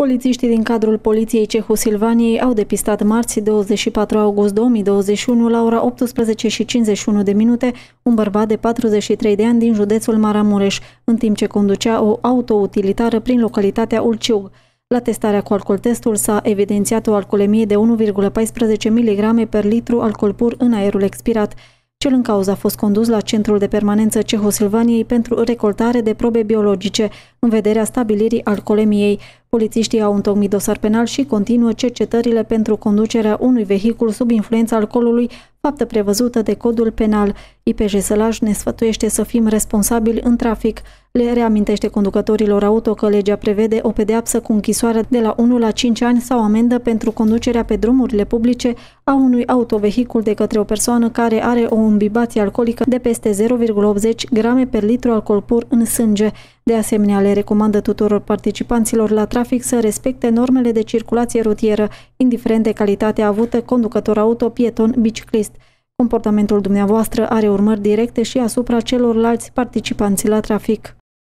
Polițiștii din cadrul Poliției Cehu-Silvaniei au depistat marți, 24 august 2021, la ora 18:51 un bărbat de 43 de ani din județul Maramureș, în timp ce conducea o autoutilitară prin localitatea Ulciug. La testarea cu alcooltestul s-a evidențiat o alcoolemie de 1,14 mg per litru alcool pur în aerul expirat. Cel în cauză a fost condus la Centrul de Permanență Cehu-Silvaniei pentru recoltare de probe biologice, în vederea stabilirii alcoolemiei. Polițiștii au întocmit dosar penal și continuă cercetările pentru conducerea unui vehicul sub influența alcoolului, faptă prevăzută de Codul Penal. IPJ Sălaj ne sfătuiește să fim responsabili în trafic. Le reamintește conducătorilor auto că legea prevede o pedeapsă cu închisoare de la 1 la 5 ani sau amendă pentru conducerea pe drumurile publice a unui autovehicul de către o persoană care are o imbibație alcoolică de peste 0,80 grame per litru alcool pur în sânge. De asemenea, le recomandă tuturor participanților la trafic să respecte normele de circulație rutieră, indiferent de calitatea avută conducător auto, pieton, biciclist. Comportamentul dumneavoastră are urmări directe și asupra celorlalți participanți la trafic.